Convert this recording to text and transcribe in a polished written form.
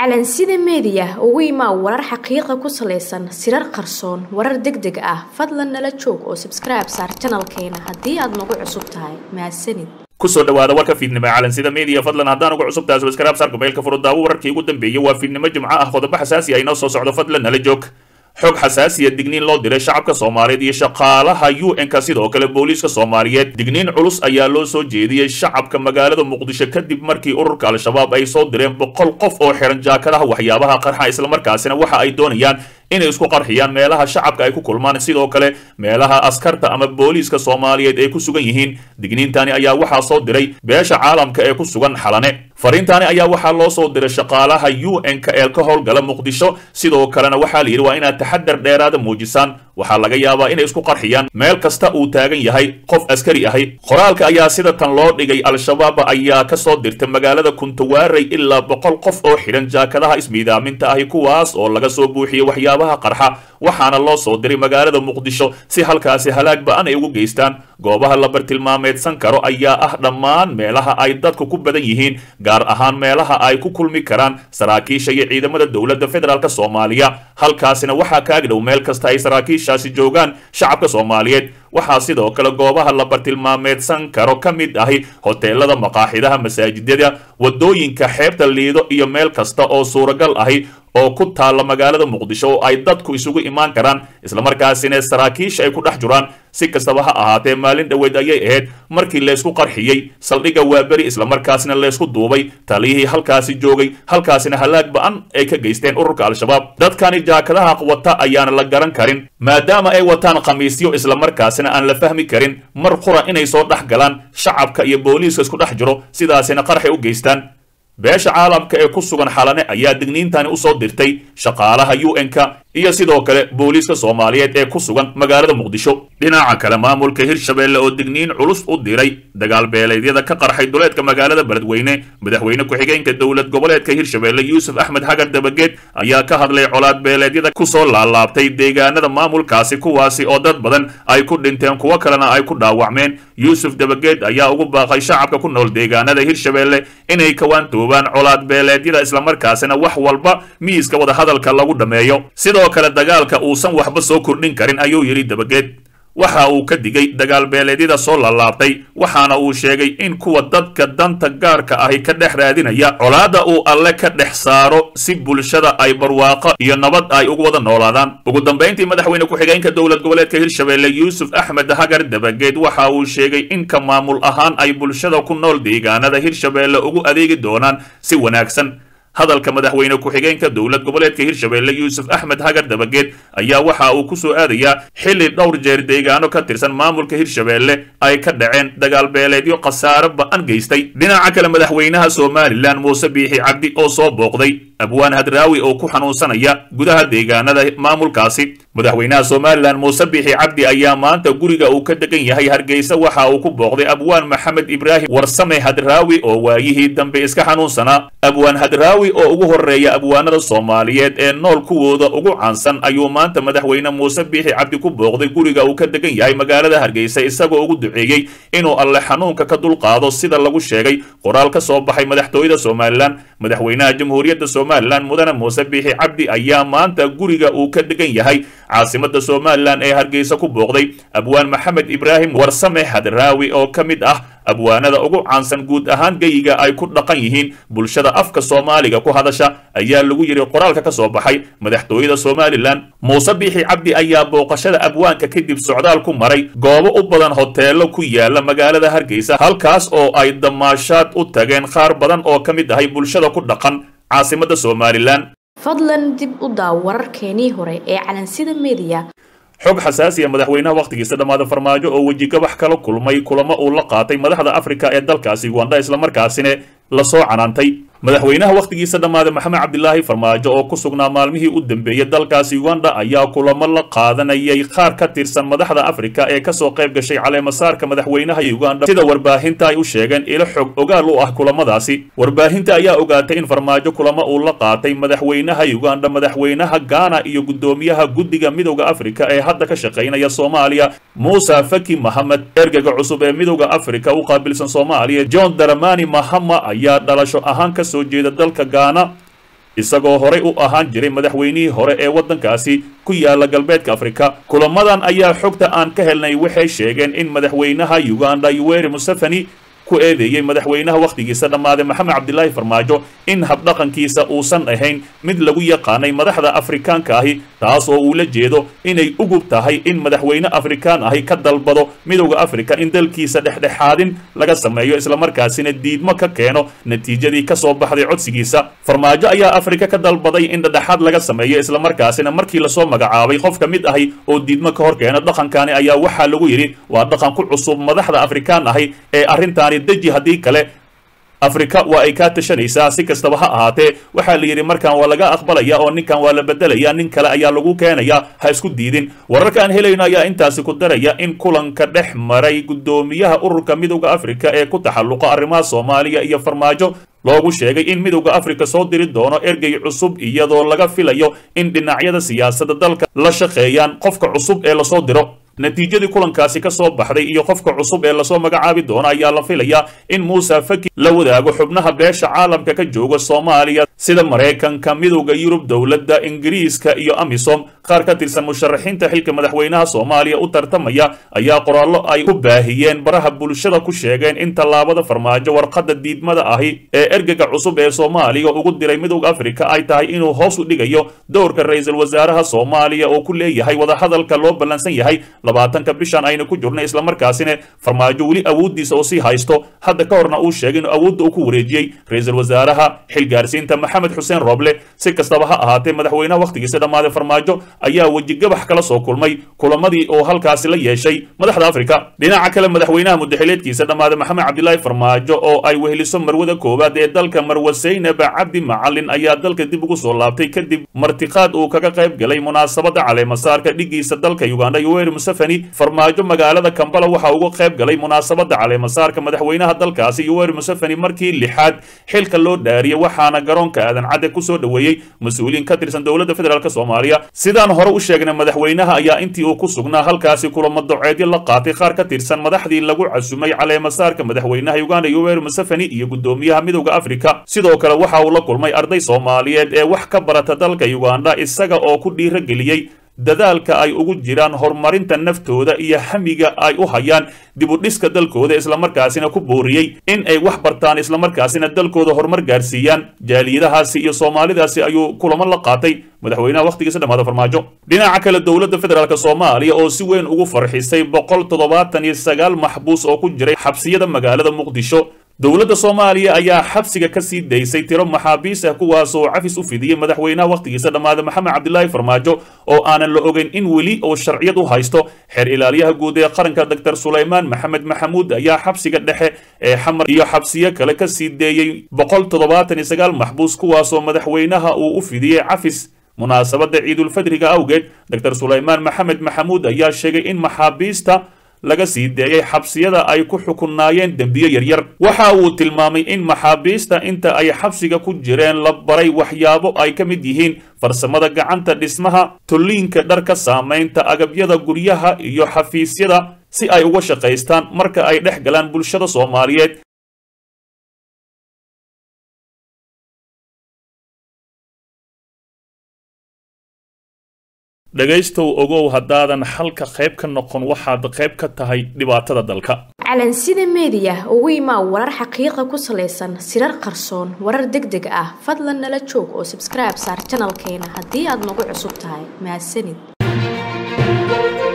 calansida media ugu imaa warar xaqiiqo ku saleysan sirar qarsoon warar degdeg ah fadlan nala joog oo subscribe saar channelkeena hadii aad nagu cusub tahay mahadsanid kusoo dhawaada warka fiidnimo calansida media fadlan hadaan ugu cusub tahay subscribe saar gobeelka furudaawo wararkii ugu dambeeyay waa fiidnimo jimco ah qodobo xasaasi ah inoo soo socdo fadlan nala joog xog xasaasiya digniin loo diray shacabka Soomaaliyeed iyo shaqaalaha UN-ka sidoo kale booliiska Soomaaliyeed digniin culus ayaa loo soo jeediyay shacabka magaalada Muqdisho kadib markii ururka Al-Shabaab ay soo direen 100 qof oo xiran jaakadaha waxyaabaha qarxa isla markaasina waxa ay doonayaan inay isku qarxiyaan meelaha shacabka ay ku kulmaan sidoo kale meelaha askarta ama booliiska Soomaaliyeed ay ku sugan yihiin digniintani ayaa waxa soo diray beesha caalamka ee ku sugan xalane fariintani ayaa waxa loo soo diray shaqaalaha UN-ka ee ka howlgala Muqdisho sidoo kalena waxa la yiri waa inaad taxadar dheeraad muujisaan waxa laga yaabaa inay isku qarxiyaan meel kasta uu taagan yahay qof askari ahi qoraalka ayaa sida tan loo dhigay Al-Shabaab ayaa ka soo dirtay magaalada Kuntuwaarey ilaa 100 qof oo xiran jaakadaha ismiidaaminta ahi kuwaas oo laga soo buuxiyay waxyaabaha qarxa waxaana loo soo diray magaalada Muqdisho si halkaasi halaag ba'an ay ugu geystaan goobaha la bartilmaameedsan karo ayaa ah dhammaan meelaha ay dadku ku badan yihiin gaar ahaan meelaha ay ku kulmi karaan saraakiisha iyo ciidamada dawladda federaalka Soomaaliya halkaasina waxa ka agdhow meel kasta ay saraakiishaasi joogaan shacabka Soomaaliyeed waxa sidoo kale goobaha la bartilmaameedsan karo kamid ahi hoteelada maqaaxidaha masaajidada wadooyinka xeebta liido iyo meel kasta oo suuragal ahi oo ku taala magaalada Muqdisho oo ay dadku isugu imaan karaan isla markaasina saraakiisha ay ku dhex jiraan si kastaba ha ahaatee maalin dhaweed ayay ahayd markii la isku qarxiyay saldhiga Waaberi isla markaasina la isku duubay taliyihii halkaasi joogay halkaasina halaag ba'an ay ka geysteen ururka Al-Shabaab dadkani jaakadaha qowata ayaana la garan karin maadaama ay wataan khamiisyo isla markaasina aan la fahmi karin mar qura inay soo dhex galaan shacabka iyo booliiska isku dhex jiro sidaasina qarxi u geystaan beesha caalamka ee ku sugan xalane ayaa digniintani u soo dirtay shaqaalaha UN-ka iyo sidoo kale booliiska Soomaaliyeed ee ku sugan magaalada Muqdisho dhinaca kale maamulka Hirshabeelle oo digniin culus u diray dagaal beeleedyada ka qarxay duleedka magaalada Beledweyne madaxweyne ku-xigeenka dawlad goboleedka Hirshabeelle Yuusuf Axmed Hagar Dabageed ayaa ka hadlay colaad beeleedyada ku soo laalaabtay deegaanada maamulkaasi kuwaasi oo dad badan ay ku dhinteen kuwa kalena ay ku dhaawacmeen Yuusuf Dabageed ayaa ugu baaqay shacabka ku nool deegaanada Hirshabeelle inay ka waantoobaan colaad beeleedyada isla markaasina wax walba miiska wada hadalka lagu dhameeyo sidoo kale dagaalka uusan waxba soo kordhin karin ayuu yiri Dabageed waxa uu ka digay dagaal beeleedyada soo laalaabtay waxaana uu sheegay in kuwa dadka danta gaarka ahi ka dhex raadinaya colaada uu alle ka dhex saaro si bulshada ay barwaaqo iyo nabad ay ugu wada noolaadaan ugu dambeyntii madaxweyne ku-xigeenka dawlad goboleedka Hirshabeelle Yuusuf Axmed Hagar Dabageed waxa uu sheegay in ka maamul ahaan ay bulshada ku nool deegaanada Hirshabeelle ugu adeegi doonaan si wanaagsan hadalka madaxweyne ku-xigeenka dawlad goboleedka Hirshabeelle Yuusuf Axmed Hagar Dabageed ayaa waxa uu ku soo aadayaa xilli dhowr jeer deegaano ka tirsan maamulka Hirshabeelle ay ka dhaceen dagaal beeleedyo khasaare ba'an geystay dhinaca kale madaxweynaha Soomaaliland Muuse Biixi Cabdi oo soo booqday Abwaan Hadraawi oo ku xanuunsanaya gudaha deegaanada maamulkaasi madaxweynaha Soomaaliland Muuse Biixi Cabdi ayaa maanta guriga uu ka degan yahay Hargeysa waxa uu ku booqday Abwaan Maxamed Ibraahim Warsame Hadraawi oo waayihii dambe iska xanuunsanaa Abwaan Hadraawi oo ugu horeeya abwaanada Soomaaliyeed ee nool kuwooda ugu caansan ayuu maanta madaxweyne Muuse Biixi Cabdi ku booqday guriga uu ka degan yahay magaalada Hargeysa isagoo ugu duceeyay inuu alle xanuunka ka dulqaado sida lagu sheegay qoraal ka soo baxay madaxtooyada Soomaaliland madaxweynaha jamhuuriyadda Soomaaliland mudane Muuse Biixi Cabdi ayaa maanta guriga uu ka degan yahay caasimada Soomaaliland ee Hargeysa ku booqday Abwaan Maxamed Ibraahim Warsame Hadraawi oo kamid ah abwaanada ugu caansan guud ahaan geyiga ay ku dhaqan yihiin bulshada afka Soomaaliga ku hadasha ayaa lagu yiri qoraalka ka soo baxay madaxtooyada Soomaaliland Muuse Biixi Cabdi ayaa booqashada abwaanka kadib socdaal ku maray goobo u badan hoteelo ku yaala magaalada Hargeysa halkaas oo ay damaashaad u tageen qaar badan oo kamid ah bulshada ku dhaqan caasimada Soomaaliland fadlan dib u daaw wararkeenii hore ee calansida media xog xasaasi ah madaxweynaha waqtigiisa dhamaada farmaajo oo wajigabax kala kulmay kulamo uu la qaatay madaxda Afrika ee dalkaasi Uganda isla markaasina la soo canaantay madaxweynaha waqtigiisa dhamaada Maxamed Cabdilaahi Farmaajo oo ku sugnaa maalmihii u dambeeyay dalkaasi Uganda ayaa kulamo la qaadanayay qaar ka tirsan madaxda Afrika ee ka soo qayb gashay caleemasaarka madaxweynaha Uganda sida warbaahinta ay u sheegeen ilo xog ogaal u ah kulamadaasi warbaahinta ayaa ogaatay in Farmaajo kulamo uu la qaatay madaxweynaha Uganda madaxweynaha Ghana iyo gudoomiyaha guddiga midowga Afrika ee hadda ka shaqeynaya Soomaaliya Musa Faki Mohamed ergaga cusub ee midowga Afrika u qaabilsan Soomaaliya John Dramani Mahama ayaa dhalasho ahaan ka soo jeeda dalka Ghana isagoo horey u ahaan jiray madaxweynihii hore ee waddankaasi ku yaala galbeedka afrika. kulamadan ayaa xogta aan ka helnay waxay sheegeen in madaxweynaha Uganda Yoweri Museveni ku eedeeyay madaxweynaha waqtigiisa dhammaaday Maxamed Cabdilaahi Farmaajo in habdhaqankiisa uusan ahayn mid lagu yaqaanay madaxda Afrikaanka ahi, taas oo uu la jeedo inay ugub tahay in madaxweyne Afrikaan ahi ka dalbado midowga Afrika in dalkiisa dhexdhexaadin laga sameeyo isla markaasina diidmo ka keeno natiijadii ka soo baxday codsigiisa. Farmaajo ayaa Afrika ka dalbaday in dhexdhexaad laga sameeyo isla markaasina markii la soo magacaabay qof ka mid ahi oo diidmo ka hor keena dhaqankani ayaa waxaa lagu yiri waa dhaqan ku cusub madaxda Afrikaan ahi ee arrintaani deji haddii kale Afrika waa ay ka tashanaysaa. si kastaba ha ahaatee waxaa la yiri markaan waa laga aqbalaya oo ninkan waa la bedelaya, nin kale ayaa lagu keenaya, ha isku diidin. wararka aan helayno ayaa intaasi ku daraya in kulanka dhex maray gudoomiyaha ururka midowga Afrika ee ku taxalluqa arrimaha Soomaaliya iyo Farmaajo loogu sheegay in midowga Afrika soo diri doono ergey cusub iyadoo laga filayo in dhinacyada siyaasadda dalka la shaqeeyaan qofka cusub ee la soo diro. natiijadii kulankaasi ka soo baxday iyo qofka cusub ee lasoo magacaabi doono ayaa la filayaa in Muuse Faki la wadaago xubnaha beesha caalamka ka jooga Soomaaliya sida Mareykanka, midowga Yurub, dowladda Ingiriiska iyo Amisom. qaar ka tirsan musharaxiinta xilka madaxweynaha Soomaaliya u tartamaya ayaa qoraallo ay u baahiyeen baraha bulshada ku sheegeen in tallaabada Farmaajo warqadda diidmada ahi ee ergeyga cusub ee Soomaaliya ugu diray midowga Afrika ay tahay inuu hoos u dhigayo doorka ra'iisul wasaaraha Soomaaliya oo ku leeyahay wadahadalka loo ballansan yahay 20 bishan ayna ku jirnay isla markaasina Farmaajo wali awoodiisa oo sii haysto. hadda ka horna uu sheegay in awoodda uu ku wareejiyay ra'iisul wasaaraha xilgaarsiinta Maxamed Xuseen Roble. si kastaba ha ahaatee madaxweynaha waqtigiisa dhammaaday Farmaajo ayaa wajigabax kala soo kulmay kulamadii oo halkaasi la yeeshay madaxda Afrika. dhinaca kale madaxweynaha muddaxileedkiisa dhammaaday Maxamed Cabdilaahi Farmaajo oo ay weheliso marwada koowaad ee dalka Marwo Zaynab Cabdi Macalin ayaa dalka dib ugu soo laabtay kadib martiqaad uu kaga qayb galay munaasabada caleemasaarka dhigiisa dalka Uganda Yoweri Museveni. Farmaajo magaalada Kampala waxa uu qayb galay munaasabada caleemasaarka madaxweynaha dalkaasi Yoweri Museveni markii lixaad xilka loo dhaariyay, waxaana garoonka aadan cadde ku soo dhaweeyay mas'uuliyiin ka tirsan dowladda federaalka Soomaaliya. sidaan hore u sheegnay madaxweynaha ayaa intii uu ku sugnaa halkaasi kulamo doceedyo la qaatay qaar ka tirsan madaxdii lagu casumay caleemasaarka madaxweynaha Uganda Yoweri Museveni iyo gudoomiyaha midowga Afrika. sidoo kale waxa uu la kulmay arday Soomaaliyeed ee wax ka barata dalka Uganda isaga oo ku dhiirigeliyay dadaalka ay ugu jiraan horumarinta naftooda iyo hamiga ay u hayaan dib u dhiska dalkooda, isla markaasina ku booriyay in ay wax bartaan isla markaasina dalkooda horumar gaarsiiyaan. jaaliyadahaasi iyo Soomaalidaasi ayuu kulamo la qaatay madaxweynaha waqtigiisa dhammaaday Farmaajo. dhinaca kale dowladda federaalka Soomaaliya oo si weyn ugu farxisay 179 maxbuus oo ku jiray xabsiyada magaalada Muqdisho. dowladda Soomaaliya ayaa xabsiga ka sii daysay tiro maxaabiis ah kuwaas oo cafis u fidiyay madaxweynaha waqtigiisa dhammaaday Maxamed Cabdilaahi Farmaajo oo aanan la ogeyn in weli oo sharciyad u haysto. xeer ilaaliyaha guud ee qaranka Dr. Suleymaan Maxamed Maxamuud ayaa xabsiga dhexe ee Xamar iyo xabsiyo kale ka sii deeyay 179 maxbuus kuwaas oo madaxweynaha uu u fidiyay cafis munaasabada Ciidul Fadriga awgeed. Dr. Suleymaan Maxamed Maxamuud ayaa sheegay in maxaabiista laga sii deeyay xabsiyada ay ku xukunaayeen dambiyo yaryar. waxa uu tilmaamay in maxaabiista inta ay xabsiga ku jireen la baray waxyaabo ay ka mid yihiin farsamada gacanta, dhismaha tulliinka, dharka, saamaynta agabyada guryaha iyo xafiisyada si ay uga shaqaystaan marka ay dhex galaan bulshada Soomaaliyeed. dhagaystow ogow haddaadan halka qayb ka noqon waxaad qayb ka tahay dhibaatada dalka. calansida media ugu imaa warar xaqiiqa ku saleysan sirar qarsoon, warar degdeg ah. fadlan nala joog oo subscribe saar channelkeena haddii aad nagu cusub tahay. mahadsanid.